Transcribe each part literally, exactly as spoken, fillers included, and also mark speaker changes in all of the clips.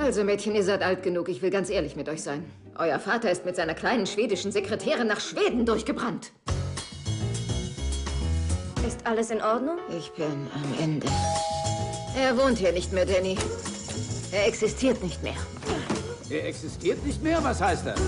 Speaker 1: Also, Mädchen, ihr seid alt genug. Ich will ganz ehrlich mit euch sein. Euer Vater ist mit seiner kleinen schwedischen Sekretärin nach Schweden durchgebrannt.
Speaker 2: Ist alles in Ordnung?
Speaker 1: Ich bin am Ende. Er wohnt hier nicht mehr, Danny. Er existiert nicht mehr.
Speaker 3: Er existiert nicht mehr? Was heißt das?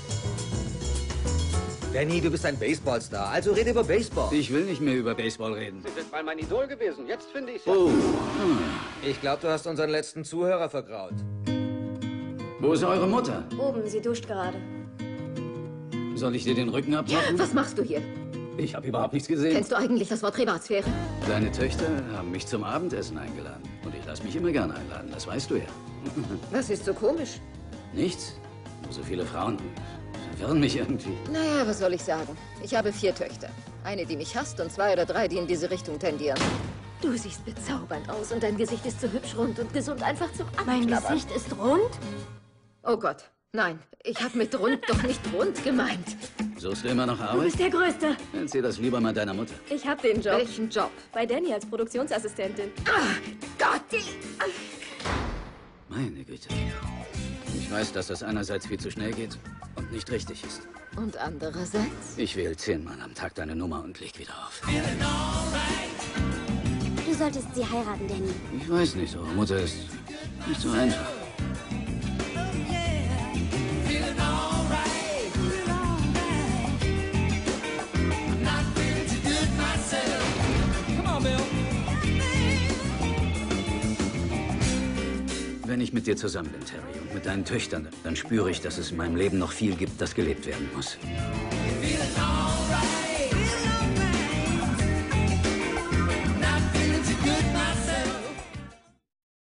Speaker 4: Danny, du bist ein Baseballstar, also rede über Baseball.
Speaker 3: Ich will nicht mehr über Baseball reden.
Speaker 5: Sie sind mal mein Idol gewesen. Jetzt finde ich
Speaker 3: Oh. Hm.
Speaker 4: Ich glaube, du hast unseren letzten Zuhörer vergraut.
Speaker 3: Wo ist eure Mutter?
Speaker 2: Oben, sie duscht gerade.
Speaker 3: Soll ich dir den Rücken abtrocknen?
Speaker 1: Was machst du hier?
Speaker 3: Ich habe überhaupt nichts gesehen.
Speaker 1: Kennst du eigentlich das Wort Privatsphäre?
Speaker 3: Deine Töchter haben mich zum Abendessen eingeladen. Und ich lasse mich immer gerne einladen, das weißt du ja.
Speaker 1: Was ist so komisch?
Speaker 3: Nichts. Nur so viele Frauen verwirren mich irgendwie.
Speaker 1: Naja, was soll ich sagen? Ich habe vier Töchter. Eine, die mich hasst und zwei oder drei, die in diese Richtung tendieren. Du siehst bezaubernd aus und dein Gesicht ist so hübsch, rund und gesund, einfach zum
Speaker 2: Mein
Speaker 1: Abklappern.
Speaker 2: Gesicht ist rund?
Speaker 1: Oh Gott, nein. Ich habe mit rund doch nicht rund gemeint.
Speaker 3: Suchst du immer noch
Speaker 2: Du
Speaker 3: Arbeit?
Speaker 2: bist der Größte.
Speaker 3: Erzähl das lieber mal deiner Mutter.
Speaker 2: Ich hab den Job.
Speaker 1: Welchen Job?
Speaker 2: Bei Danny als Produktionsassistentin.
Speaker 1: Ah, Gott, die...
Speaker 3: Meine Güte. Ich weiß, dass das einerseits viel zu schnell geht und nicht richtig ist.
Speaker 1: Und andererseits?
Speaker 3: Ich wähle zehnmal am Tag deine Nummer und leg wieder auf.
Speaker 6: Du solltest sie heiraten, Danny.
Speaker 3: Ich weiß nicht, eure Mutter ist nicht so einfach. Wenn ich mit dir zusammen bin, Terry, und mit deinen Töchtern, dann spüre ich, dass es in meinem Leben noch viel gibt, das gelebt werden muss.